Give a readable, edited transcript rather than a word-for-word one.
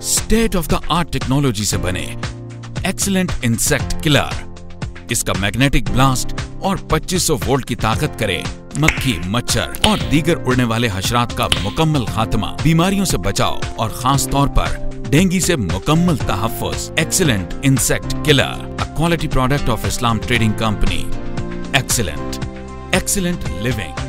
State of the art technology से बने excellent insect killer. इसका मैग्नेटिक ब्लास्ट और 2500 वोल्ट की ताकत करे मक्खी, मच्छर और दीगर उड़ने वाले हशरात का मुकम्मल खात्मा, बीमारियों से बचाव और खास तौर पर डेंगू से मुकम्मल तहफ़्फ़ुज़। Excellent insect killer, a quality product of Islam trading company. Excellent living.